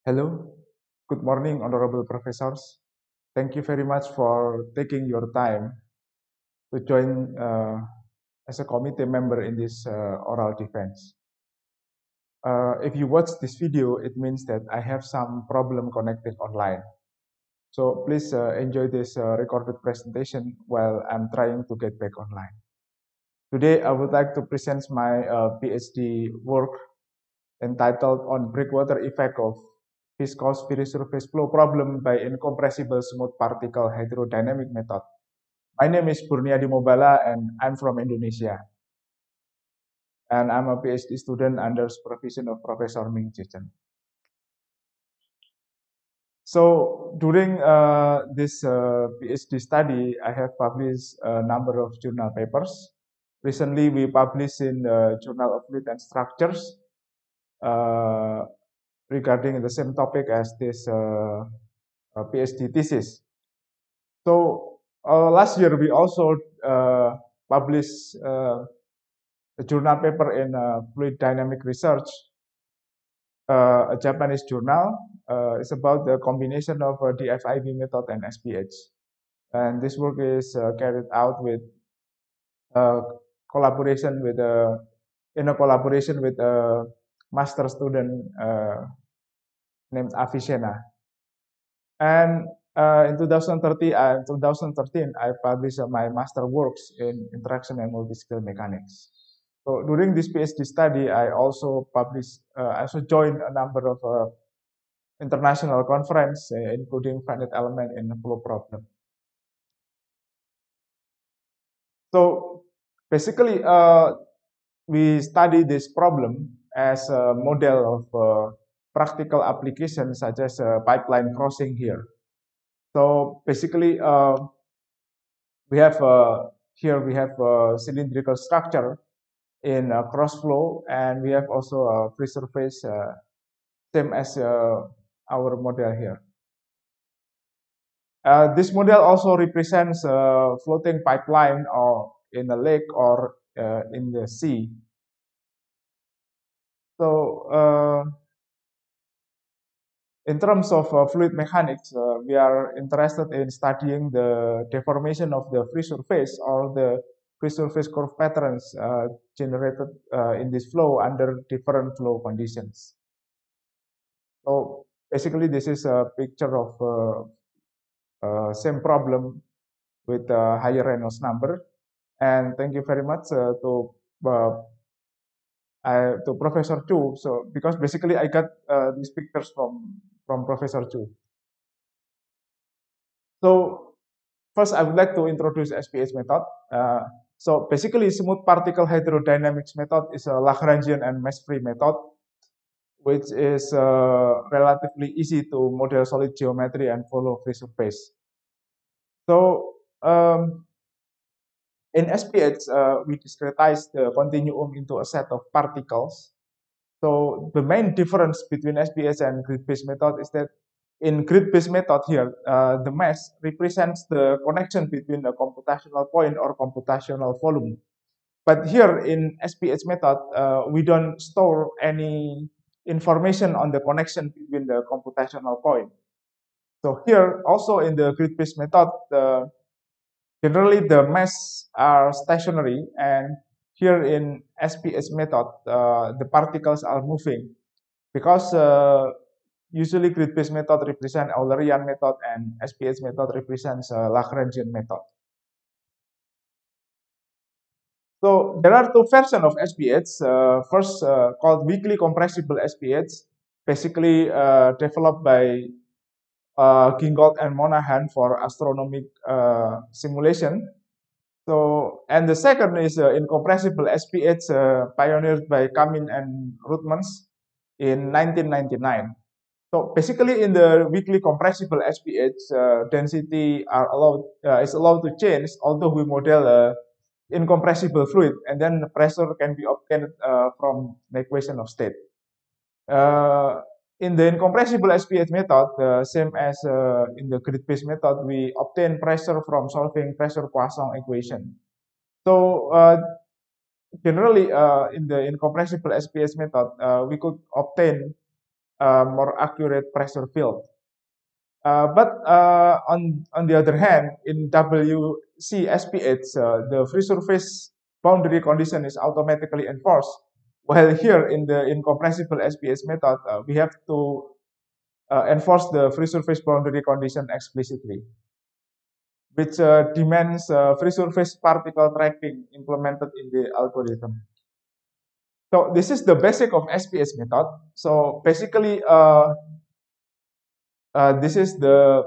Hello, good morning, honorable professors. Thank you very much for taking your time to join as a committee member in this oral defense. If you watch this video, it means that I have some problem connecting online. So please enjoy this recorded presentation while I'm trying to get back online. Today, I would like to present my PhD work entitled on breakwater effect of viscous free surface flow problem by incompressible smooth particle hydrodynamic method. My name is Burniadi Mobala and I'm from Indonesia. And I'm a PhD student under supervision of Professor Ming Chechen. So during this PhD study, I have published a number of journal papers. Recently, we published in the Journal of Fluid and Structures uh, regarding the same topic as this PhD thesis. So last year we also published a journal paper in Fluid Dynamic Research, a Japanese journal. It's about the combination of DFIV method and SPH. And this work is carried out with uh, collaboration with in a collaboration with a master student named Avicenna. And in 2013, I published my master works in interaction and multi-scale mechanics. So during this PhD study, I also joined a number of international conference, including finite element and flow problem. So basically, we study this problem as a model of practical application, such as pipeline crossing here. So basically, we have here we have a cylindrical structure in cross flow, and we have also a free surface, same as our model here. This model also represents a floating pipeline or in a lake or in the sea. So in terms of fluid mechanics, we are interested in studying the deformation of the free surface or the free surface curve patterns generated in this flow under different flow conditions. So basically, this is a picture of same problem with a higher Reynolds number. And thank you very much uh, to Professor Chu. So because basically I got these pictures from Professor Chu. So first, I would like to introduce SPH method. So basically, smooth particle hydrodynamics method is a Lagrangian and mesh-free method, which is relatively easy to model solid geometry and follow free surface. So in SPH, we discretize the continuum into a set of particles. So the main difference between SPH and grid-based method is that in grid-based method here, the mesh represents the connection between a computational point or computational volume. But here in SPH method, we don't store any information on the connection between the computational point. So here also in the grid-based method, generally the mesh are stationary, and here in SPH method, the particles are moving because usually grid-based method represent Eulerian method and SPH method represents Lagrangian method. So there are two versions of SPH. First, called weakly compressible SPH, basically developed by Gingold and Monahan for astronomic simulation. So, and the second is incompressible SPH, pioneered by Kamin and Rootmans in 1999. So basically, in the weakly compressible SPH, density is allowed to change, although we model incompressible fluid, and then the pressure can be obtained from the equation of state. Uh, in the incompressible SPH method, same as in the grid-based method, we obtain pressure from solving pressure Poisson equation. So generally, in the incompressible SPH method, we could obtain more accurate pressure field. But on the other hand, in WCSPH, the free surface boundary condition is automatically enforced. While here in the incompressible SPH method, we have to enforce the free surface boundary condition explicitly, which demands free surface particle tracking implemented in the algorithm. So this is the basic of SPH method. So basically, this is the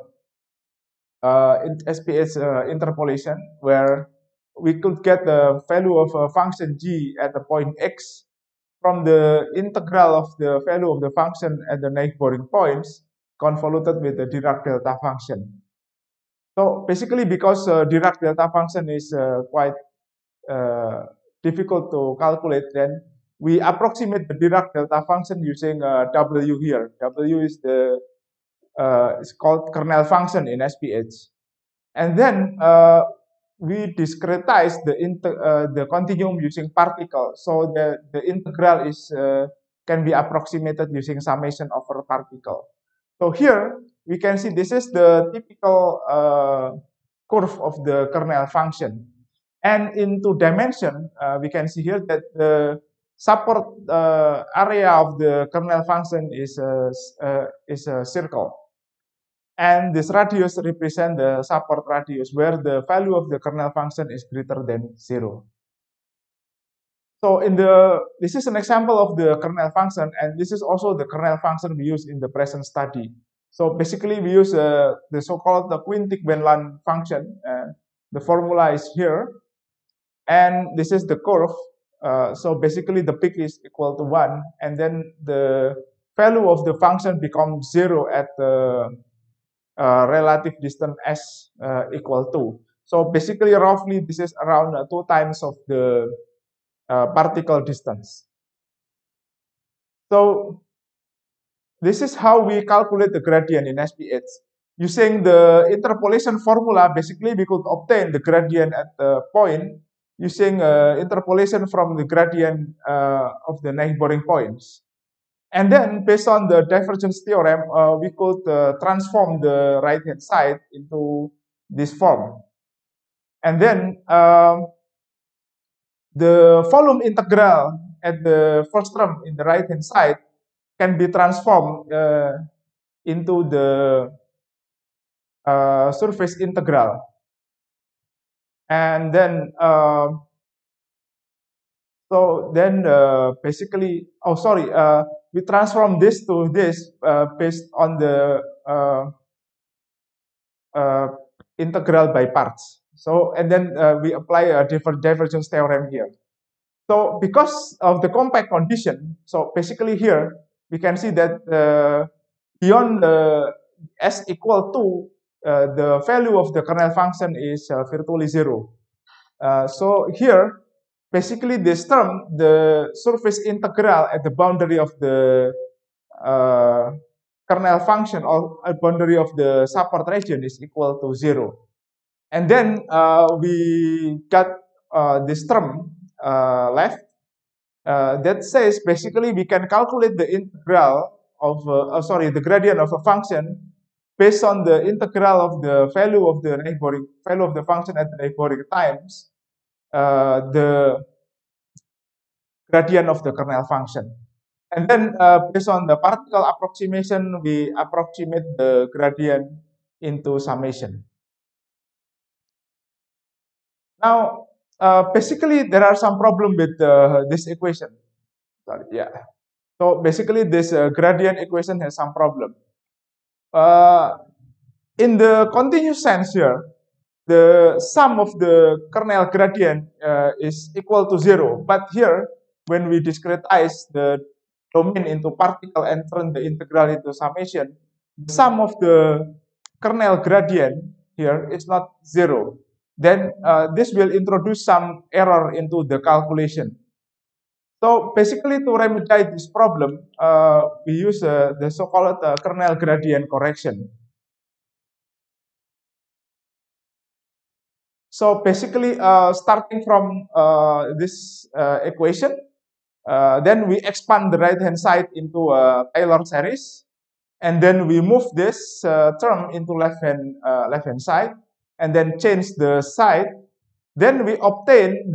SPH interpolation, where we could get the value of a function g at the point x from the integral of the value of the function at the neighboring points convoluted with the Dirac delta function. So basically, because Dirac delta function is quite difficult to calculate, then we approximate the Dirac delta function using W here. W is the it's called kernel function in SPH. And then we discretize the continuum using particle. So the integral is can be approximated using summation over particle. So here we can see this is the typical curve of the kernel function. And in 2 dimension, we can see here that the support area of the kernel function is a circle. And this radius represents the support radius, where the value of the kernel function is greater than 0. So this is an example of the kernel function, and this is also the kernel function we use in the present study. So basically, we use the so-called Quintic-Venlan function. The formula is here, and this is the curve. So basically, the peak is equal to 1, and then the value of the function becomes 0 at the relative distance s equal to. So basically, roughly, this is around 2 times of the particle distance. So this is how we calculate the gradient in SPH. Using the interpolation formula, basically, we could obtain the gradient at the point using interpolation from the gradient of the neighboring points. And then, based on the divergence theorem, we could transform the right-hand side into this form. And then, the volume integral at the first term in the right-hand side can be transformed into the surface integral. And then, basically, we transform this to this based on the integral by parts. So, and then we apply a divergence theorem here. So, because of the compact condition, so basically here we can see that beyond the s equal to the value of the kernel function is virtually 0. So here, basically this term, the surface integral at the boundary of the kernel function or boundary of the support region is equal to 0. And then we got this term left that says basically we can calculate the integral of the gradient of a function based on the integral of the value of the function at the neighboring times the gradient of the kernel function. And then based on the particle approximation, we approximate the gradient into summation. Now, basically, there are some problem with this equation. Sorry, yeah. So basically, this gradient equation has some problem. In the continuous sense here, the sum of the kernel gradient is equal to 0. But here, when we discretize the domain into particle and turn the integral into summation, the sum of the kernel gradient here is not 0. Then this will introduce some error into the calculation. So basically, to remedy this problem, we use the so-called kernel gradient correction. So basically, starting from this equation, Then we expand the right-hand side into a Taylor series, and then we move this term into left-hand side, and then change the side. Then we obtain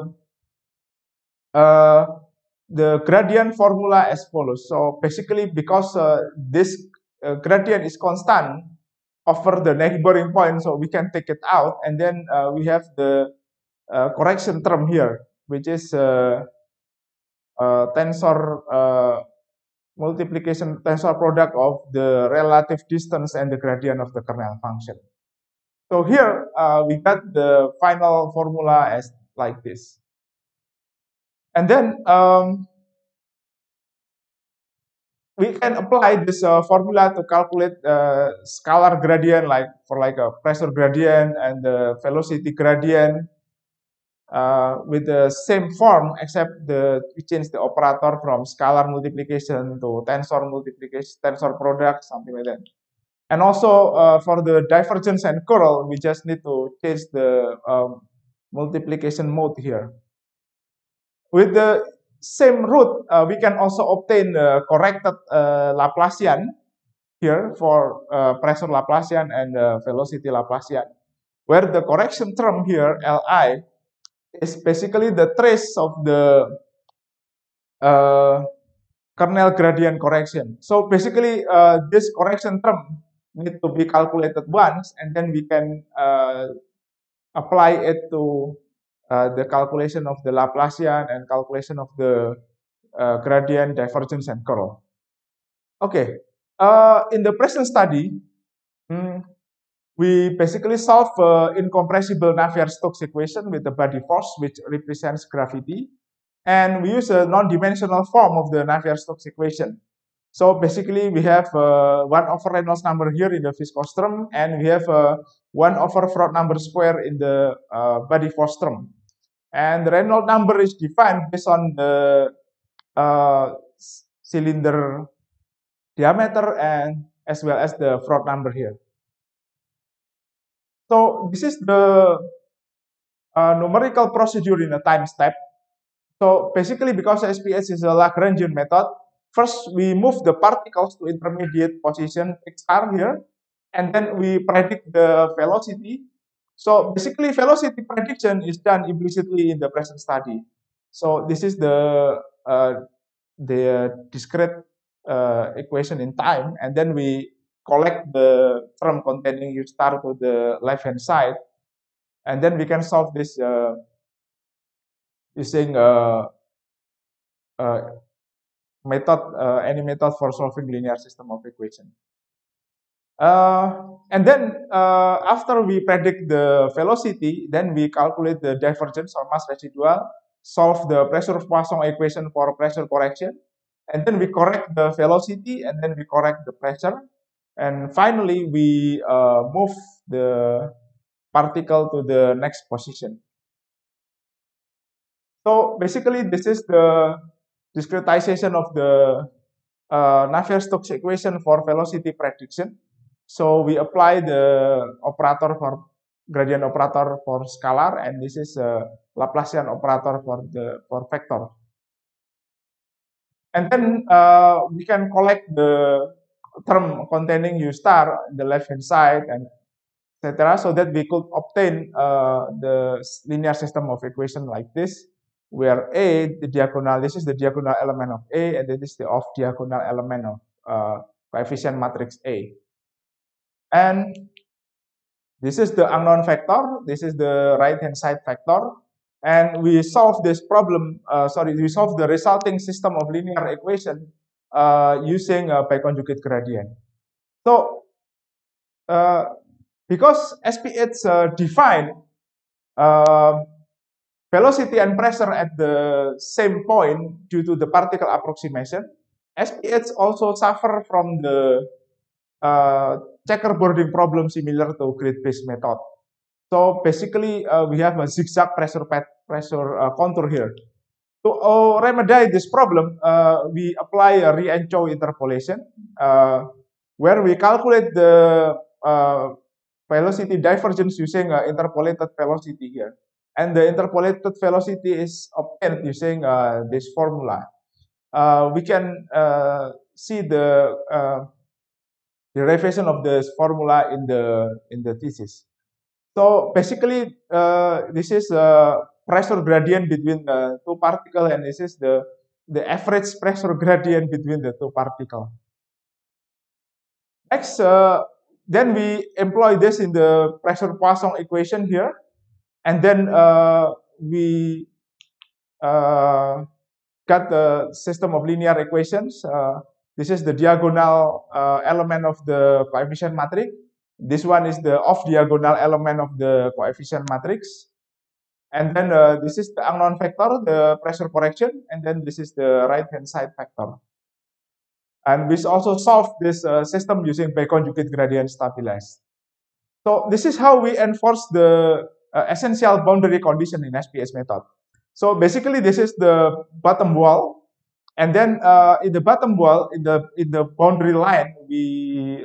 the gradient formula as follows. So basically, because this gradient is constant over the neighboring point, so we can take it out, and then we have the correction term here, which is tensor multiplication tensor product of the relative distance and the gradient of the kernel function. So here we got the final formula as like this. And then we can apply this formula to calculate scalar gradient, like for like a pressure gradient and the velocity gradient with the same form, except we change the operator from scalar multiplication to tensor multiplication, tensor product, something like that. And also for the divergence and curl, we just need to change the multiplication mode here. With the same root, we can also obtain the corrected Laplacian here for pressure Laplacian and velocity Laplacian, where the correction term here, Li, is basically the trace of the kernel gradient correction. So basically, this correction term need to be calculated once, and then we can apply it to the calculation of the Laplacian and calculation of the gradient, divergence, and curl. Okay, in the present study, we basically solve incompressible Navier-Stokes equation with the body force, which represents gravity, and we use a non-dimensional form of the Navier-Stokes equation. So basically, we have 1 over Reynolds number here in the viscous term, and we have 1 over Froude number square in the body force term. And the Reynolds number is defined based on the cylinder diameter and as well as the Froude number here. So this is the numerical procedure in a time step. So basically, because SPH is a Lagrangian method, first we move the particles to intermediate position XR here, and then we predict the velocity. So basically, velocity prediction is done implicitly in the present study. So this is the discrete equation in time, and then we collect the term containing U star to the left-hand side, and then we can solve this using any method for solving linear system of equation. And then after we predict the velocity, then we calculate the divergence or mass residual, solve the pressure Poisson equation for pressure correction, and then we correct the velocity, and then we correct the pressure, and finally we move the particle to the next position. So basically, this is the discretization of the Navier-Stokes equation for velocity prediction. So we apply the operator for gradient operator for scalar, and this is a Laplacian operator for vector. And then we can collect the term containing U star on the left-hand side, and etc., so that we could obtain the linear system of equation like this, where A, this is the diagonal element of A, and this is the off-diagonal element of coefficient matrix A. And this is the unknown vector, this is the right-hand side vector, and we solve this problem, we solve the resulting system of linear equation using biconjugate gradient. So, because SPH define velocity and pressure at the same point due to the particle approximation, SPH also suffer from the checkerboarding problem similar to grid-based method. So basically, we have a zigzag pressure contour here. To remedy this problem, we apply a Riemann-Chow interpolation, where we calculate the velocity divergence using interpolated velocity here. and the interpolated velocity is obtained using this formula. We can see the derivation of this formula in the thesis. So basically, this is a pressure gradient between the two particles, and this is the average pressure gradient between the two particles. Next, then we employ this in the pressure Poisson equation here, and then we got the system of linear equations. This is the diagonal element of the coefficient matrix. This one is the off-diagonal element of the coefficient matrix. And then this is the unknown vector, the pressure correction, and then this is the right-hand side vector. And we also solve this system using biconjugate gradient stabilized. So this is how we enforce the essential boundary condition in SPS method. So basically, this is the bottom wall, and then in the bottom wall, in the boundary line, we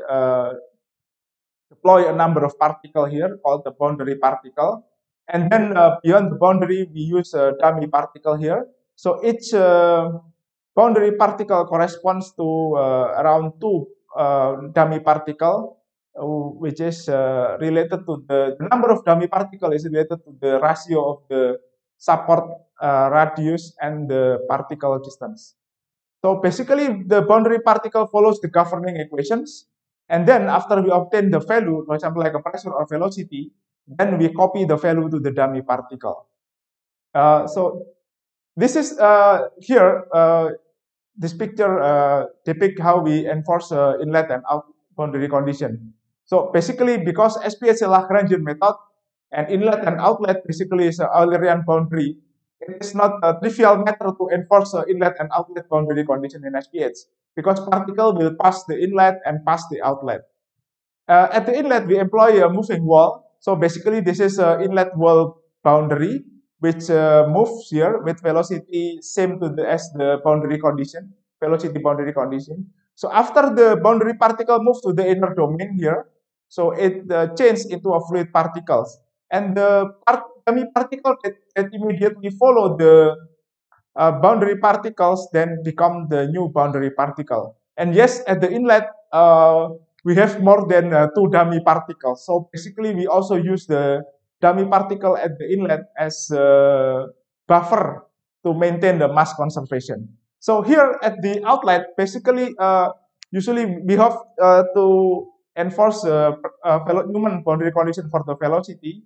deploy a number of particles here called the boundary particle, and then beyond the boundary, we use a dummy particle here. So each boundary particle corresponds to around 2 dummy particle, which is related to the number of dummy particle is related to the ratio of the support radius and the particle distance. So basically, the boundary particle follows the governing equations, and then after we obtain the value, for example, like a pressure or velocity, then we copy the value to the dummy particle. So this is here. This picture depicts how we enforce inlet and out boundary condition. So basically, because SPS is a Lagrangian method, and inlet and outlet basically is an Eulerian boundary, it is not a trivial matter to enforce inlet and outlet boundary condition in SPH, because particle will pass the inlet and pass the outlet. At the inlet, we employ a moving wall. So basically, this is an inlet wall boundary, which moves here with velocity same to as the boundary condition, velocity boundary condition. So after the boundary particle moves to the inner domain here, so it changes into a fluid particles. And the dummy particle that immediately follow the boundary particles then become the new boundary particle. And yes, at the inlet, we have more than 2 dummy particles. So basically, we also use the dummy particle at the inlet as a buffer to maintain the mass conservation. So here at the outlet, basically, usually we have to enforce Newman boundary condition for the velocity.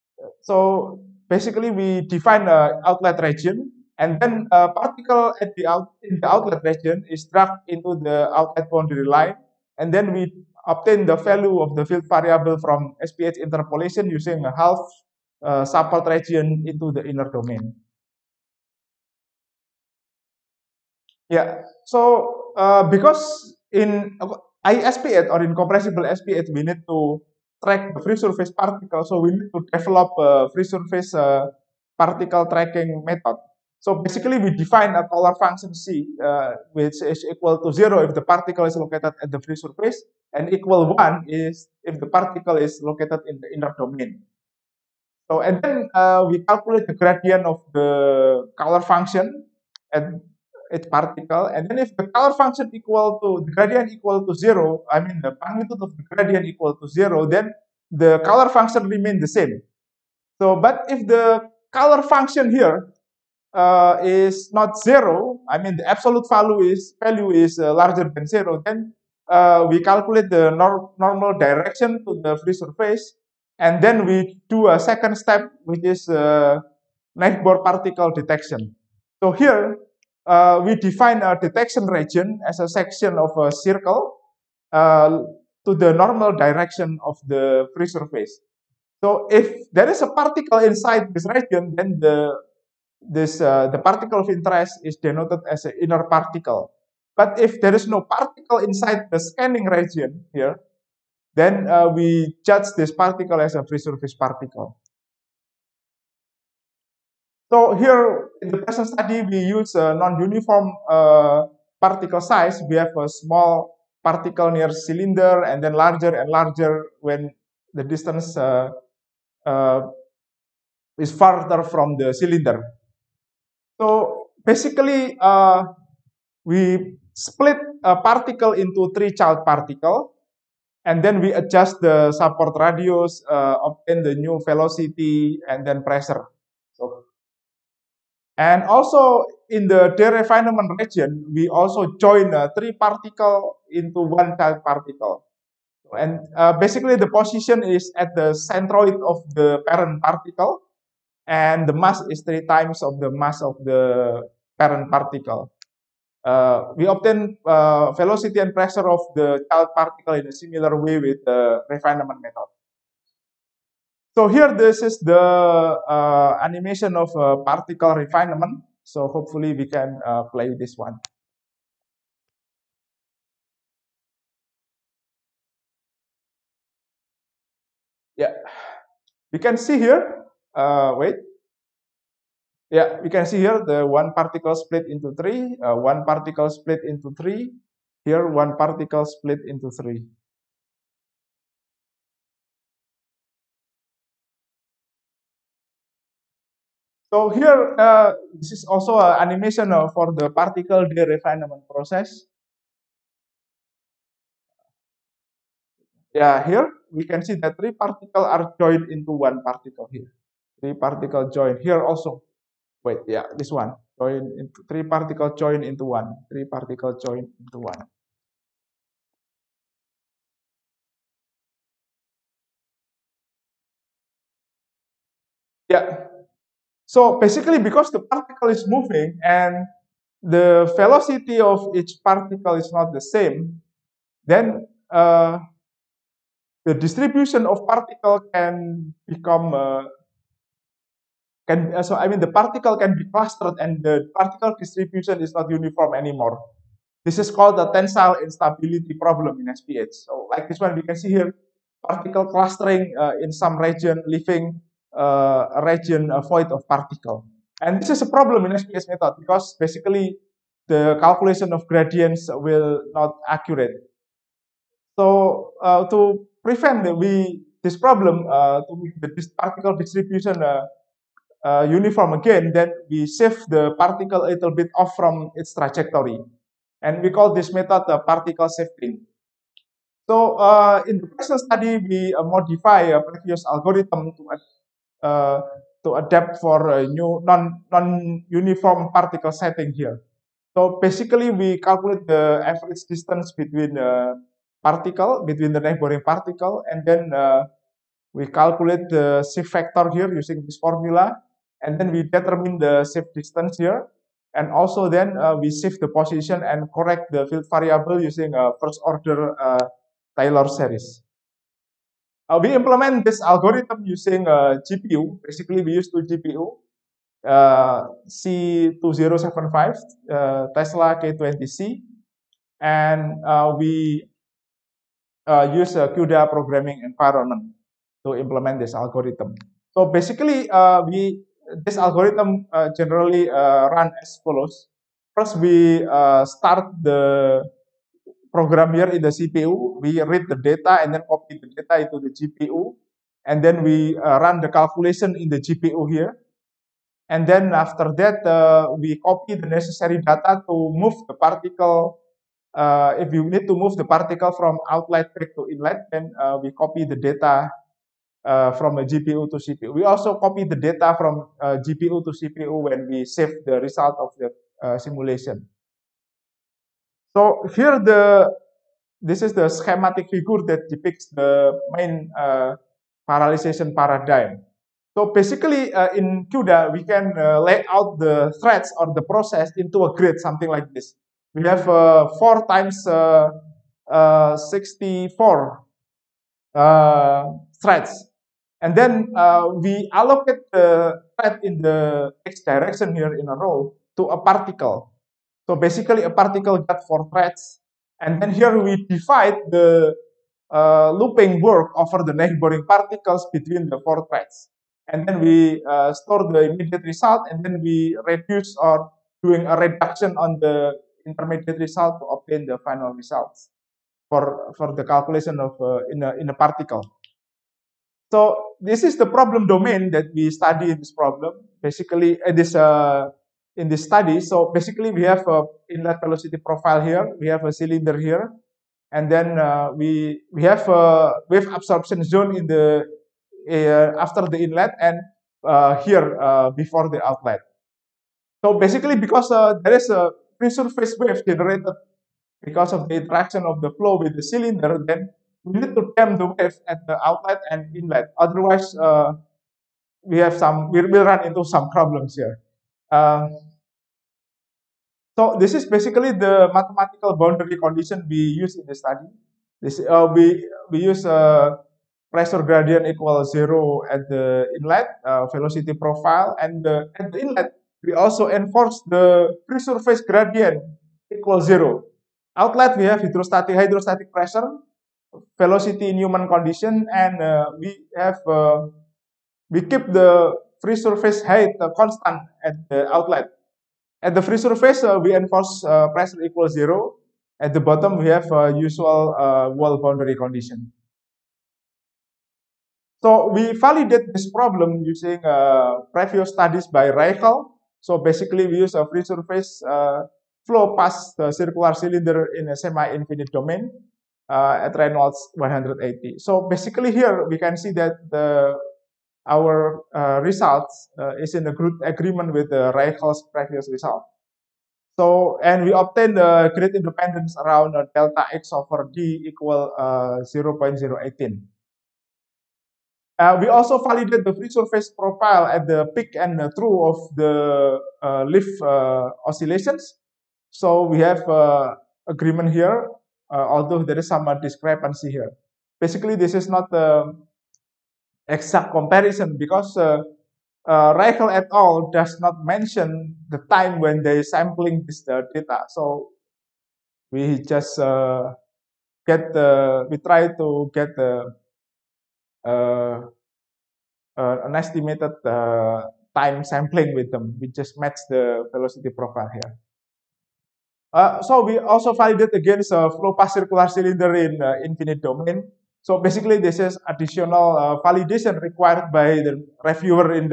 So basically, we define an outlet region, and then a particle at in the outlet region is dragged into the outlet boundary line, and then we obtain the value of the field variable from SPH interpolation using a half support region into the inner domain. Yeah, so because in ISPH or in compressible SPH, we need to track the free surface particle, so we need to develop a free surface particle tracking method. So basically, we define a polar function C, which is equal to 0 if the particle is located at the free surface, and equal 1 is if the particle is located in the inner domain. So, and then we calculate the gradient of the color function at each particle, and then if the color function equal to the gradient equal to 0, I mean the magnitude of the gradient equal to 0, then the color function remain the same. So, but if the color function here is not 0, I mean the absolute value is larger than 0, then we calculate the normal direction to the free surface, and then we do a second step, which is neighbor particle detection. So here we define a detection region as a section of a circle to the normal direction of the free surface. So if there is a particle inside this region, then the particle of interest is denoted as an inner particle. But if there is no particle inside the scanning region here, then we judge this particle as a free surface particle. So here in the present study, we use a non-uniform particle size. We have a small particle near cylinder, and then larger and larger when the distance is farther from the cylinder. So basically, we split a particle into 3 child particle, and then we adjust the support radius, obtain the new velocity, and then pressure. So, and also in the de-refinement region, we also join 3 particle into 1 child particle. And basically the position is at the centroid of the parent particle, and the mass is 3 times of the mass of the parent particle. We obtain velocity and pressure of the child particle in a similar way with the refinement method. So here, this is the animation of particle refinement. So hopefully we can play this one. Yeah, we can see here. Wait. Yeah, we can see here the 1 particle split into 3, 1 particle split into 3. Here, 1 particle split into 3. So here, this is also an animation for the particle de-refinement process. Yeah, here we can see that 3 particles are joined into 1 particle here. 3 particle join here also. Wait, yeah, this one. Join into 3 particle join into 1. 3 particle join into 1. Yeah. So basically, because the particle is moving and the velocity of each particle is not the same, then the distribution of particle can become the particle can be clustered and the particle distribution is not uniform anymore. This is called the tensile instability problem in SPH. So like this one, we can see here particle clustering in some region, leaving a region void of particle. And this is a problem in SPH method because basically the calculation of gradients will not accurate. So to prevent this problem, to make this particle distribution uniform again, then we shift the particle a little bit off from its trajectory. And we call this method particle shifting. So in the present study, we modify a previous algorithm to adapt for a new non-uniform particle setting here. So basically, we calculate the average distance between between the neighboring particle, and then we calculate the shift factor here using this formula, and then we determine the shift distance here, and also then we shift the position and correct the field variable using first order Taylor series. We implement this algorithm using GPU. Basically, we use two GPU, C2075, Tesla K20C, and we use a CUDA programming environment to implement this algorithm. So basically, this algorithm generally run as follows. First, we start the program here in the CPU. We read the data and then copy the data into the GPU. And then we run the calculation in the GPU here. And then after that, we copy the necessary data to move the particle. If you need to move the particle from outlet back to inlet, then we copy the data from a GPU to CPU. We also copy the data from GPU to CPU when we save the result of the simulation. So here this is the schematic figure that depicts the main parallelization paradigm. So basically in CUDA, we can lay out the threads or the process into a grid, something like this. We have 4 times 64 threads. And then we allocate the thread in the x direction here in a row to a particle. So basically a particle got 4 threads. And then here we divide the looping work over the neighboring particles between the 4 threads. And then we store the immediate result, and then we reduce or doing a reduction on the intermediate result to obtain the final results for the calculation of in a particle. So this is the problem domain that we study in this problem. Basically, in this study. So basically, we have a inlet velocity profile here. We have a cylinder here, and then we have a wave absorption zone in the after the inlet and here before the outlet. So basically, because there is a free surface wave generated because of the interaction of the flow with the cylinder, then we need to dam the wave at the outlet and inlet. Otherwise, we will run into some problems here. So this is basically the mathematical boundary condition we use in the study. We use pressure gradient equals 0 at the inlet, velocity profile, and at the inlet we also enforce the free surface gradient equals 0. Outlet we have hydrostatic pressure, velocity Newman condition, and we keep the free surface height constant at the outlet. At the free surface, we enforce pressure equals 0. At the bottom, we have usual wall boundary condition. So we validate this problem using previous studies by Reichel. So basically, we use a free surface flow past the circular cylinder in a semi-infinite domain at Reynolds 180. So basically, here we can see that our results is in a good agreement with the Reichel's previous result. So, and we obtain the grid independence around delta x over d equal 0.018. We also validate the free surface profile at the peak and true of the leaf oscillations. So we have agreement here, although there is some discrepancy here. Basically, this is not the exact comparison because Reichel et al. Does not mention the time when they sampling this data. So we just we try to get an estimated time sampling with them. We just match the velocity profile here. So we also validate against a flow past circular cylinder in infinite domain. So basically, this is additional validation required by the reviewer in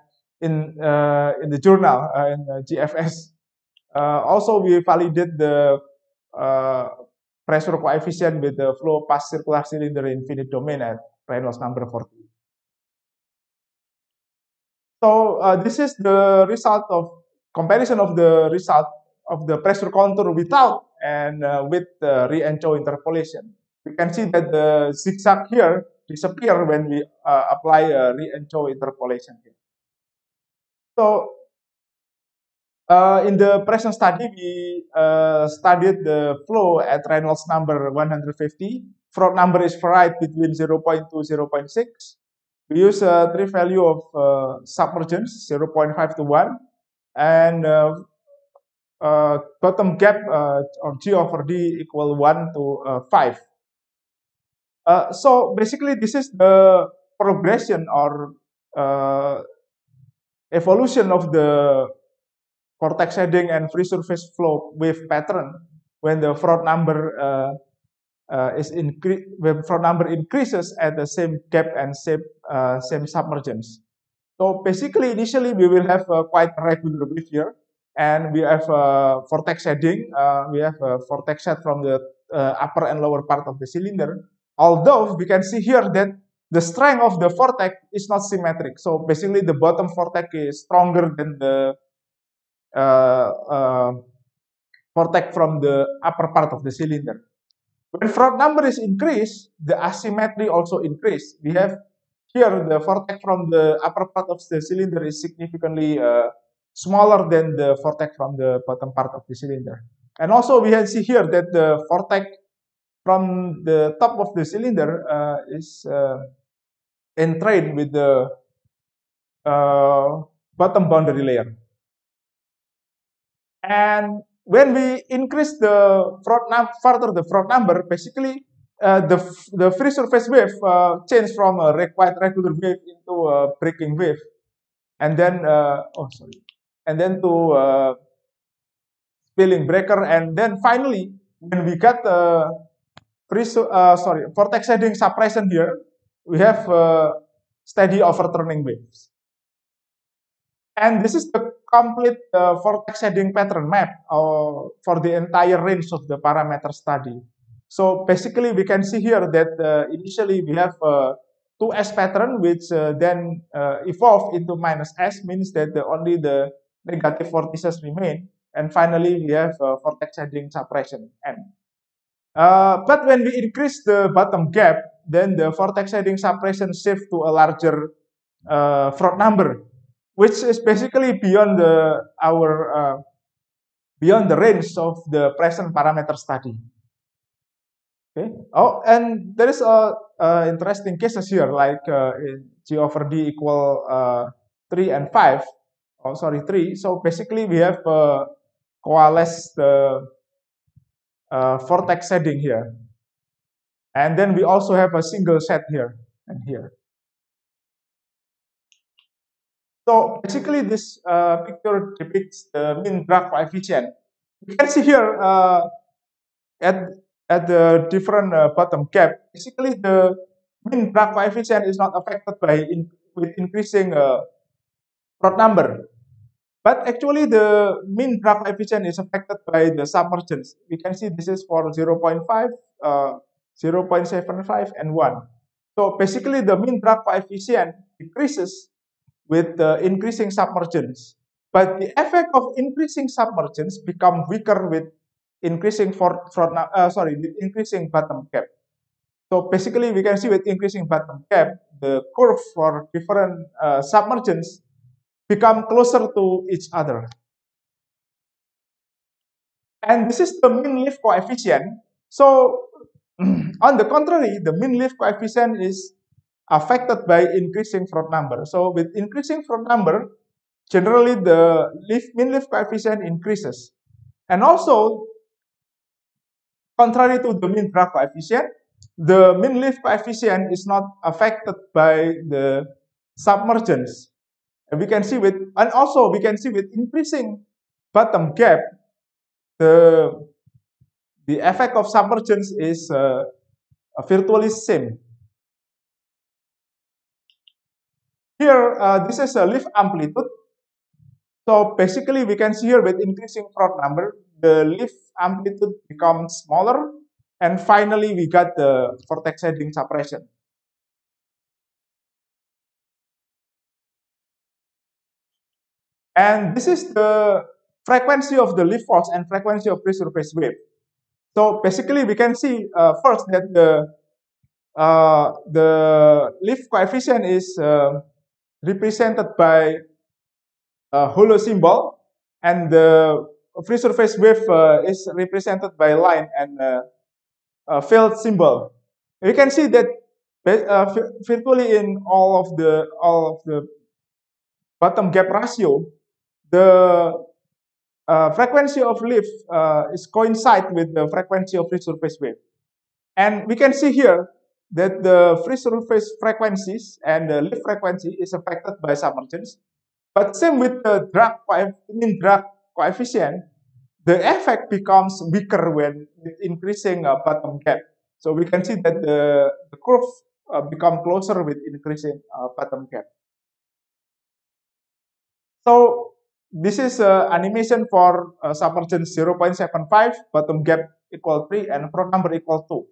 the journal in GFS. Also, we validate the pressure coefficient with the flow past circular cylinder infinite domain at Reynolds number 40. So this is the result of comparison of the result of the pressure contour without and with the Riemann-Chow interpolation. We can see that the zigzag here disappear when we apply a Riemann-Chow interpolation here. So in the present study, we studied the flow at Reynolds number 150. Froude number is varied between 0.2 to 0.6. We use a three value of submergence, 0.5 to 1, and bottom gap or G over D equal 1 to 5. So basically, this is the progression or evolution of the vortex heading and free surface flow wave pattern when the Froude number when Froude number increases at the same gap and same submergence. So basically, initially we will have quite a regular wave here, and we have vortex heading. We have a vortex head from the upper and lower part of the cylinder. Although we can see here that the strength of the vortex is not symmetric. So basically, the bottom vortex is stronger than the vortex from the upper part of the cylinder. When Froude number is increased, the asymmetry also increased. We have here the vortex from the upper part of the cylinder is significantly smaller than the vortex from the bottom part of the cylinder. And also we can see here that the vortex from the top of the cylinder is entrained with the bottom boundary layer. And when we increase the further the Froude number, basically the free surface wave changed from a quite regular wave into a breaking wave, and then and then to spilling breaker, and then finally when we got vortex heading suppression here, we have steady overturning waves. And this is the complete vortex shading pattern map for the entire range of the parameter study. So basically, we can see here that initially we have 2S pattern, which then evolved into -S, means that only the negative vortices remain. And finally, we have vortex shading suppression, N. But when we increase the bottom gap, then the vortex shading suppression shift to a larger Froude number, which is basically beyond beyond the range of the present parameter study. Okay. Oh, and there is interesting cases here, like in G over D equal 3 and 5. Oh, sorry, 3. So basically, we have coalesce the vortex shading here, and then we also have a single set here and here. So basically, this picture depicts the mean drag coefficient. You can see here at the different bottom gap. Basically, the mean drag coefficient is not affected by with increasing Froude number, but actually the mean drag coefficient is affected by the submergence. We can see this is for 0.5, 0.75, and 1. So basically, the mean drag coefficient decreases with the increasing submergence. But the effect of increasing submergence become weaker with increasing with increasing bottom gap. So basically, we can see with increasing bottom gap, the curve for different submergence become closer to each other. And this is the mean lift coefficient. So on the contrary, the mean lift coefficient is affected by increasing Froude number. So with increasing Froude number, generally the mean lift coefficient increases. And also, contrary to the mean drag coefficient, the mean lift coefficient is not affected by the submergence. And we can see with increasing bottom gap, the effect of submergence is virtually same. Here, this is a lift amplitude. So basically, we can see here with increasing Froude number, the lift amplitude becomes smaller, and finally we got the vortex shading suppression. And this is the frequency of the lift force and frequency of free surface wave. So basically, we can see first that the lift coefficient is represented by a hollow symbol, and the free surface wave is represented by line and a field symbol. You can see that virtually in all of the bottom gap ratio, the frequency of lift is coincide with the frequency of free surface wave. And we can see here that the free surface frequencies and the lift frequency is affected by submergence. But same with the mean drag coefficient, the effect becomes weaker when with increasing bottom gap. So we can see that the curve become closer with increasing bottom gap. So this is animation for submergence 0.75, bottom gap equal 3, and Froude number equal 2.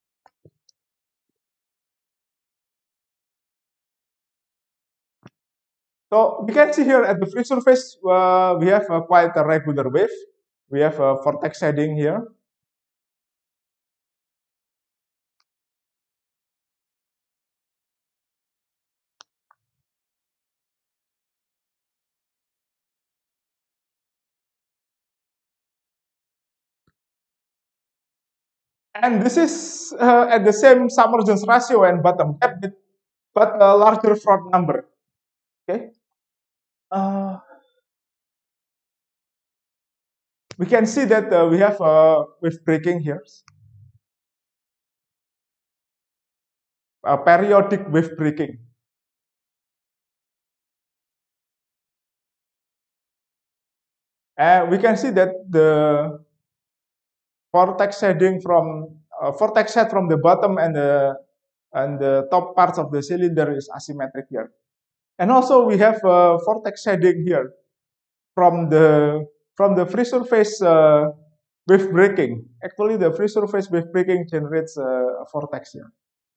So we can see here at the free surface, we have quite a regular wave. We have a vortex shading here. And this is at the same submergence ratio and bottom gap, but a larger Froude number. Okay. We can see that we have wave breaking here. Periodic wave breaking. We can see that the vortex shading from vortex head from the bottom and the and the top parts of the cylinder is asymmetric here. And also we have vortex shading here from the free surface wave breaking. Actually, the free surface wave breaking generates a vortex here.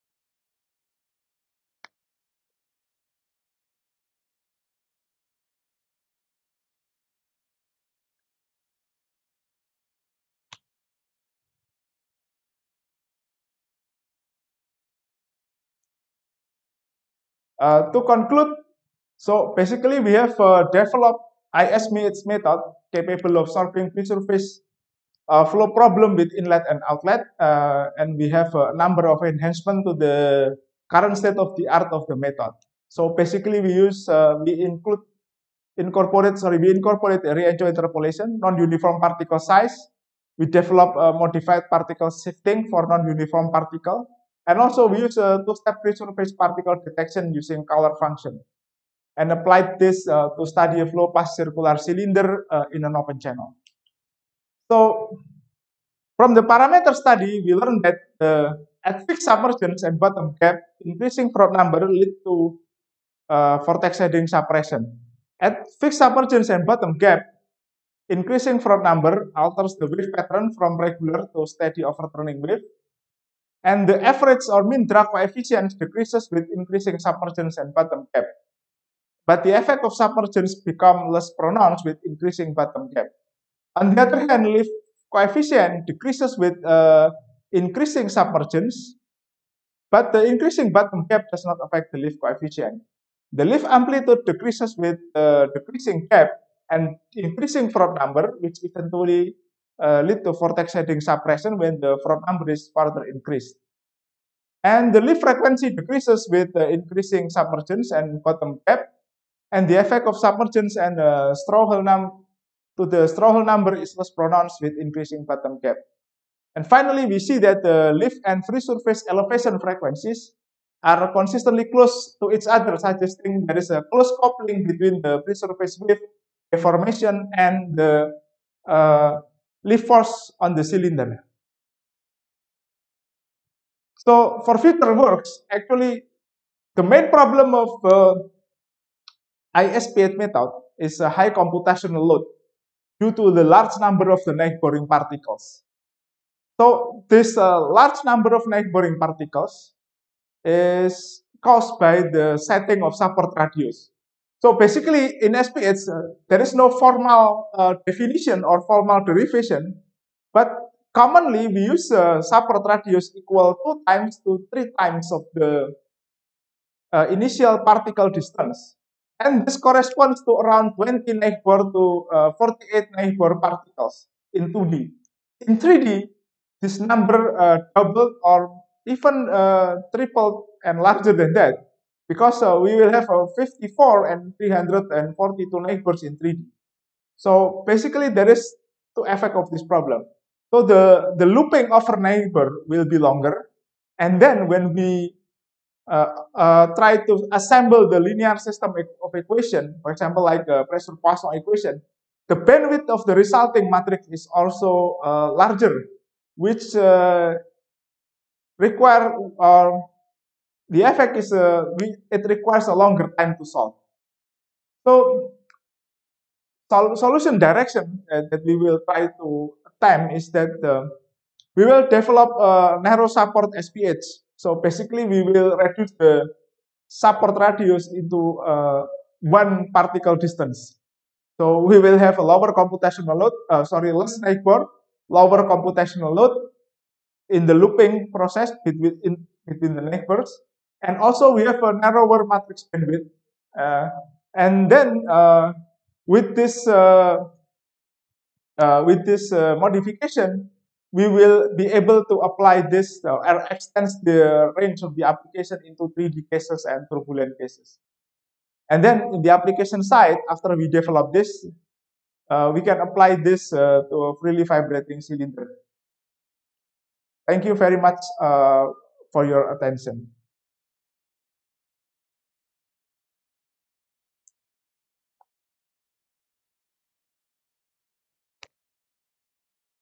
To conclude, so basically we have developed ISMH method capable of solving free surface flow problem with inlet and outlet, and we have a number of enhancements to the current state of the art of the method. So basically, we incorporate area joint interpolation, non-uniform particle size. We develop modified particle shifting for non-uniform particle, and also we use a two-step free surface particle detection using color function, and applied this to study a flow past circular cylinder in an open channel. So from the parameter study, we learned that at fixed submergence and bottom gap, increasing Froude number lead to vortex shading suppression. At fixed submergence and bottom gap, increasing Froude number alters the wave pattern from regular to steady overturning wave, and the average or mean drag coefficient decreases with increasing submergence and bottom gap. But the effect of submergence becomes less pronounced with increasing bottom gap. On the other hand, lift coefficient decreases with increasing submergence, but the increasing bottom gap does not affect the lift coefficient. The lift amplitude decreases with decreasing gap and increasing Froude number, which eventually lead to vortex shading suppression when the Froude number is further increased. And the lift frequency decreases with increasing submergence and bottom gap, and the effect of submergence and Strouhal number is less pronounced with increasing bottom gap. And finally, we see that the lift and free surface elevation frequencies are consistently close to each other, suggesting there is a close coupling between the free surface wave deformation and the lift force on the cylinder. So for future works, actually, the main problem of ISPH method is a high computational load due to the large number of the neighboring particles. So this large number of neighboring particles is caused by the setting of support radius. So basically in SPH, there is no formal definition or formal derivation, but commonly we use support radius equal 2 times to 3 times of the initial particle distance. And this corresponds to around 20 neighbor to 48 neighbor particles in 2D. In 3D, this number doubled or even tripled and larger than that, because we will have 54 and 342 neighbors in 3D. So basically, there is two effects of this problem. So the looping over neighbor will be longer, and then when we try to assemble the linear system of equation, for example, like a pressure Poisson equation, the bandwidth of the resulting matrix is also larger, which require the effect is it requires a longer time to solve. So solution direction that we will try to attempt is that we will develop a narrow support SPH. So basically, we will reduce the support radius into one particle distance. So we will have a lower computational load, less neighbor, lower computational load in the looping process between the neighbors, and also we have a narrower matrix bandwidth. And then with this modification, we will be able to apply this or extend the range of the application into 3D cases and turbulent cases. And then in the application side, after we develop this, we can apply this to a freely vibrating cylinder. Thank you very much for your attention.